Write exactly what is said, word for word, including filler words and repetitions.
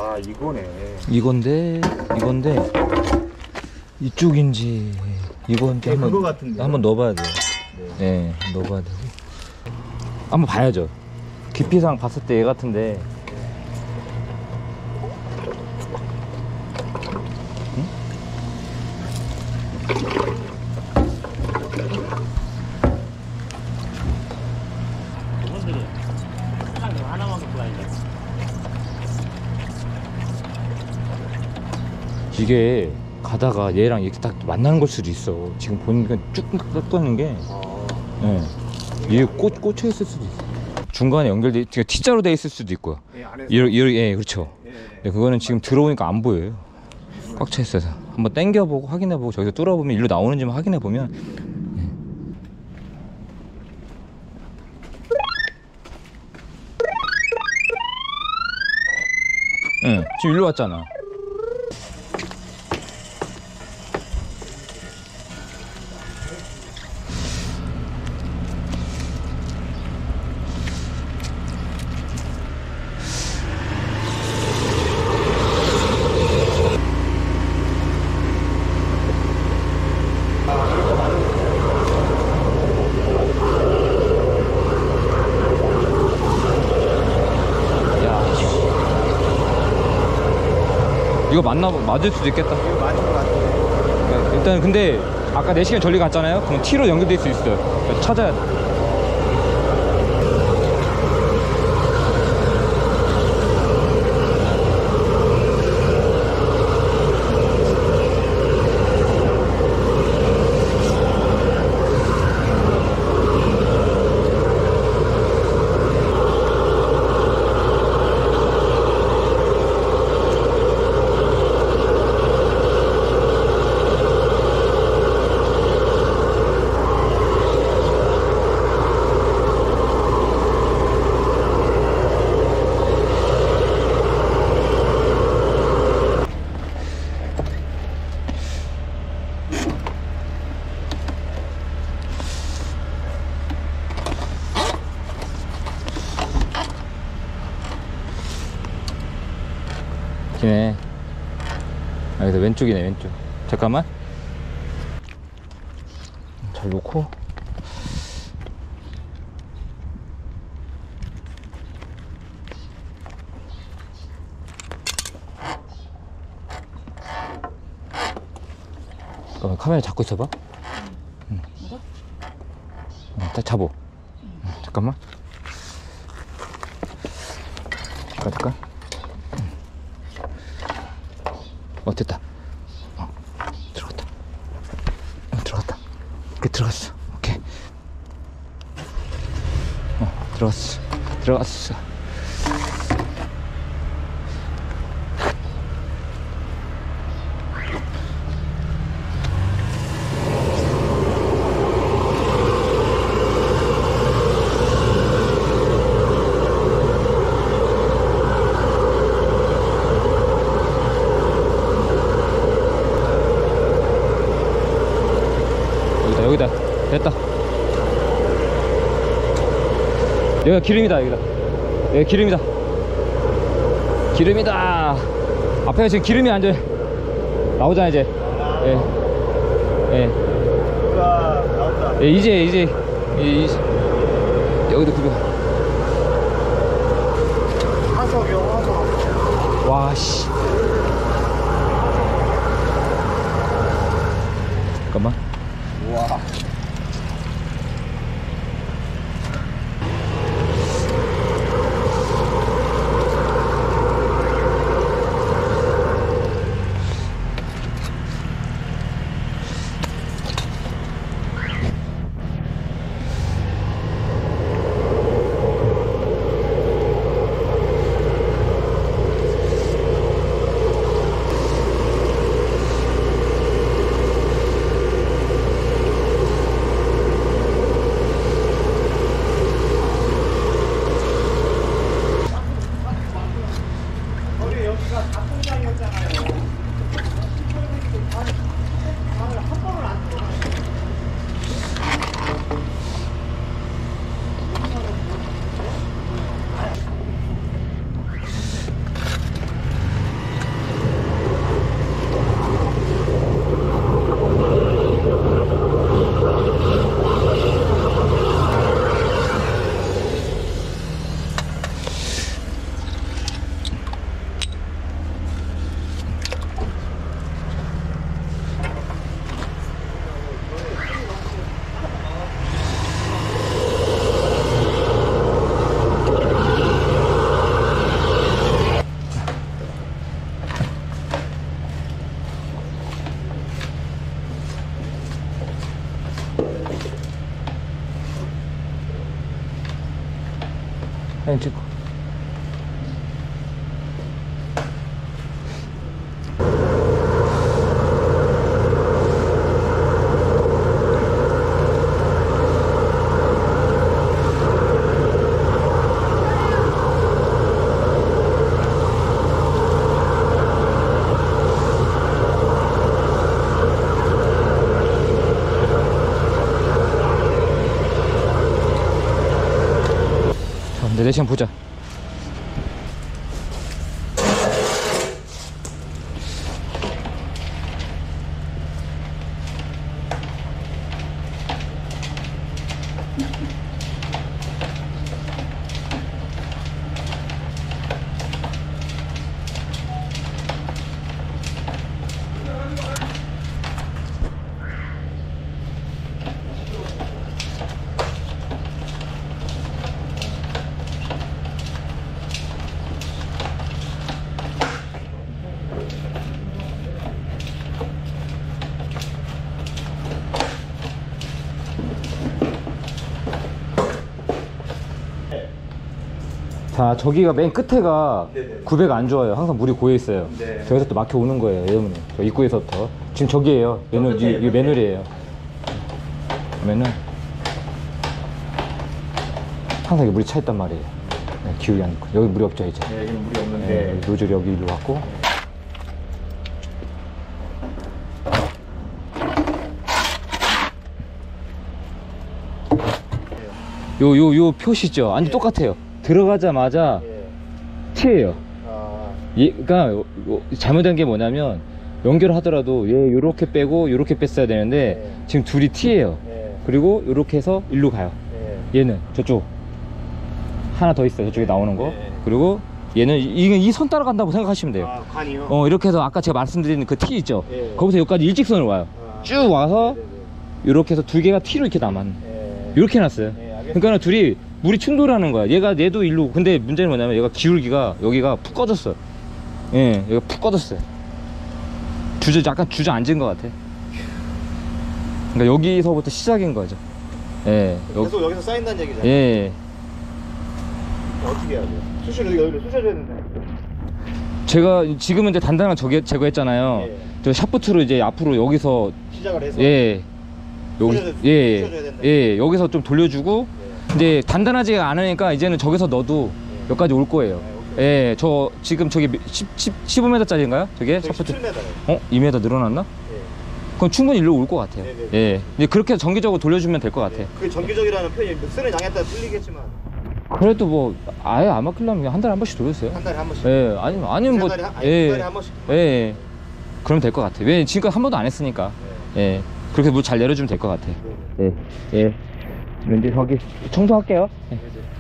아 이거네. 이건데 이건데 이쪽인지 이건지 네, 한번 그거 같은데요? 한번 넣어봐야 돼요. 네, 네 넣어봐야 되고 한번 봐야죠. 깊이상 봤을 때 얘 같은데. 응? 저분들이 사장님 하나만 갖고 다니죠. 이게 가다가 얘랑 이렇게 딱 만나는 걸 수도 있어. 지금 보니까 쭉 떠는 게 네. 이게 꽂, 꽂혀 있을 수도 있어. 중간에 연결돼 T자로 돼 있을 수도 있고요. 예, 안에서. 이러, 이러, 예, 그렇죠. 예, 예. 네, 그거는 지금 들어오니까 안 보여요. 꽉 차 있어서 한번 당겨보고 확인해보고 저기서 뚫어보면 일로 나오는지만 확인해보면 예, 네, 지금 일로 왔잖아. 이거 맞나, 맞을 수도 있겠다. 이거 맞은 것 같아. 일단 근데 아까 네 시간 전리 갔잖아요. 그럼 T로 연결될 수 있어요. 그러니까 찾아야 돼. 기네. 아, 여기다 왼쪽이네, 왼쪽. 잠깐만. 잘 놓고. 잠깐만, 카메라 잡고 있어봐. 응. 응, 딱 잡어. 응, 잠깐만. 잠깐, 잠깐. 어, 됐다. 어, 들어갔다. 어, 들어갔다. 이렇게 들어갔어. 오케이. 어, 들어갔어. 들어갔어. 여기다 됐다. 여기가 기름이다. 여기다 여기 기름이다. 기름이다. 앞에 지금 기름이 완전 나오잖아 이제. 예. 예. 우와 나온다. 예, 이제 이제 이, 이제. 여기도 그거. 화석이요 화석. 와씨. 잠깐만. 우와. 사진 찍고. 내 시간 보자. 자, 저기가 맨 끝에가 네네. 구배가 안 좋아요. 항상 물이 고여 있어요. 네. 저기서 또 막혀 오는 거예요, 여러분. 저 입구에서부터. 지금 저기에요. 매눌, 이, 이 매눌이에요. 그러면은 항상 여기 물이 차 있단 말이에요. 네, 기울이 안 있고. 여기 물이 없죠, 이제. 네, 여기는 물이 네, 없는데. 노즐이 여기 일로 왔고. 요, 요, 요 표시죠? 완전 예. 똑같아요. 들어가자마자 예. T예요. 아, 얘, 그러니까 요- 요 잘못된 게 뭐냐면 연결하더라도 얘 요렇게 빼고 요렇게 뺐어야 되는데 네. 지금 둘이 T예요. 예. 그리고 요렇게 해서 일로 가요. 예. 얘는 저쪽 하나 더 있어요. 저쪽에 나오는 거. 네. 그리고 얘는 이 선 따라간다고 생각하시면 돼요. 아, 관이요? 어, 이렇게 해서 아까 제가 말씀드린 그 T 있죠? 예. 거기서 여기까지 일직선으로 와요. 아. 쭉 와서 네네네. 이렇게 해서 두 개가 T로 이렇게 남았는. 예. 이렇게 해놨어요. 예, 알겠습니다. 그러니까 둘이 물이 충돌하는 거야. 얘가 얘도 일로. 근데 문제는 뭐냐면 얘가 기울기가 여기가 푹 꺼졌어요. 예, 여기가 푹 꺼졌어요. 주저 약간 주저앉은 것 같아. 그러니까 여기서부터 시작인 거죠. 예, 여기, 계속 여기서 쌓인다는 얘기잖아요. 예. 어떻게 해야 돼요? 수시로 여기로 쑤셔줘야 된다. 제가 지금은 이제 단단한 저기 제거했잖아요. 예. 저 샤프트로 이제 앞으로 여기서 시작을 해서. 예, 여기 쑤셔- 예, 쑤셔줘야 된다. 예, 여기서 좀 돌려주고. 예. 근데 단단하지가 않으니까 이제는 저기서 넣어도 예. 여기까지 올 거예요. 예, 오케이. 예, 저 지금 저기 십, 십, 십오 미터짜리인가요? 저게 저기 샤프트? 십칠 미터래요. 어? 이 미터 늘어났나? 예. 그럼 충분히 일로 올 것 같아요. 네네. 예. 근데 그렇게 정기적으로 돌려주면 될 것 같아요. 그 정기적이라는 표현이 쓰는 양에 따라 틀리겠지만 그래도 뭐 아예 안 막히려면 그냥 한 달에 한 번씩 돌려주세요. 한 달에 한 번씩. 예, 아니면 아니면 뭐 두 달에 한- 아니, 예, 두 달에 한 번씩. 예, 예. 그러면 될 것 같아요. 왜 지금까지 한 번도 안 했으니까. 예, 그렇게 물 잘 내려주면 될 것 같아요. 네. 예, 예. 이제 저기 청소할게요. 예. 네.